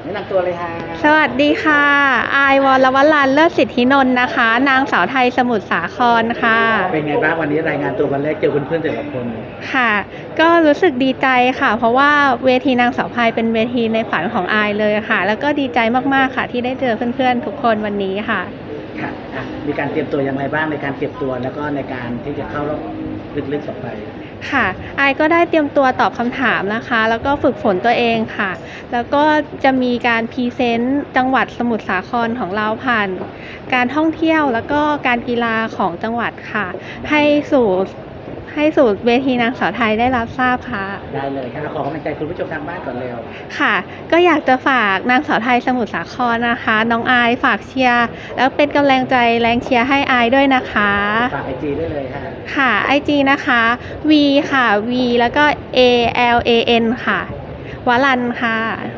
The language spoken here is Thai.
แนะนำตัวเลยค่ะสวัสดีค่ะอายวรวรันท์เลิศสิทธินนท์นะคะ นางสาวไทยสมุทรสาครค่ะเป็นไงบ้างวันนี้รายงานตัววันแรกเจอเพื่อนๆแต่ละคนค่ะ ก็รู้สึกดีใจค่ะ เพราะว่าเวทีนางสาวไทยเป็นเวทีในฝันของอายเลยค่ะ แล้วก็ดีใจมากๆค่ะที่ได้เจอเพื่อนๆทุกคนวันนี้ค่ะค่ะมีการเตรียมตัวอย่างไรบ้างในการเก็บตัวแล้วก็ในการที่จะเข้ารอบลึกๆต่อไปค่ะอายก็ได้เตรียมตัวตอบคำถามนะคะ แล้วก็ฝึกฝนตัวเองค่ะ แล้วก็จะมีการพรีเซนต์จังหวัดสมุทรสาครของเราผ่านการท่องเที่ยวแล้วก็การกีฬาของจังหวัดค่ะให้สู่ให้สู่เวทีนางสาวไทยได้รับทราบค่ะได้เลยค่ะขอกำลังใจคุณผู้ชมทางบ้านก่อนเร็วค่ะก็อยากจะฝากนางสาวไทยสมุทรสาครนะคะน้องอายฝากเชียร์แล้วเป็นกำลังใจแรงเชียร์ให้อายด้วยนะคะฝากไอจีได้เลยค่ะค่ะ IG นะคะ V ค่ะ V แล้วก็ ALAN ค่ะวรันท์ค่ะ